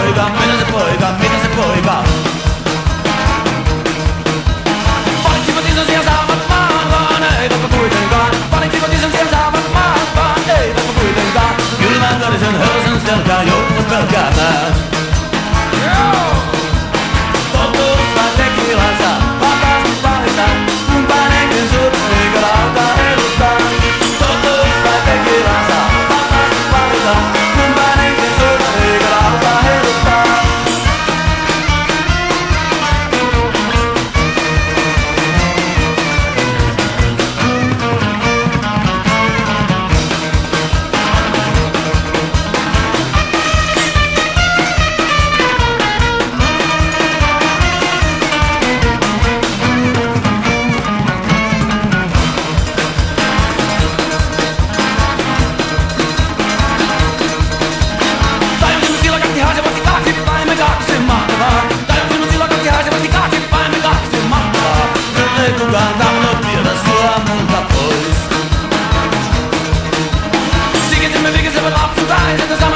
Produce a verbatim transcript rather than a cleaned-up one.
poika, mitä se poika, mitä se poika? Valitsivat isosia saavat maan, vaan eivätpä kuitenkaan. Valitsivat isosia saavat maan, vaan eivätpä kuitenkaan. Kylmän verisen hölsen selkää joutuvat pelkäämään. Totuus vai tekilansa, vapaasti valita. Kumpainenkin sut eikä lauta heiluttaa. Totuus vai tekilansa, vapaasti valita. Kumpainenkin sut eikä lauta heiluttaa. Kukaan tahdo viedä sua multa pois. Sikitimme vikisemme lapsuuta, ei sieltä